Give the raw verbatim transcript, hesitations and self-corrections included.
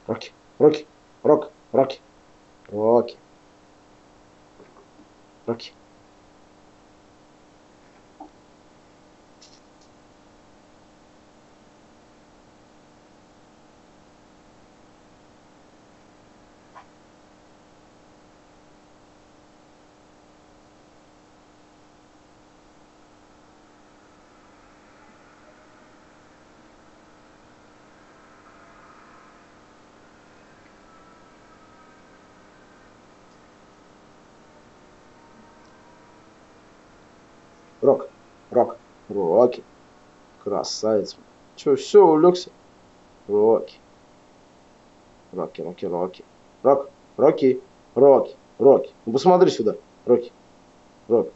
Рокки, Рокки, Рок, Рокки, Рокки, Рокки. Рок, Рок, Рокки. Красавец. Че, все, улегся? Рокки, Рокки, Рокки, Рокки. Рок, Рокки, Рокки, Рокки. Ну посмотри сюда. Рокки, Рок.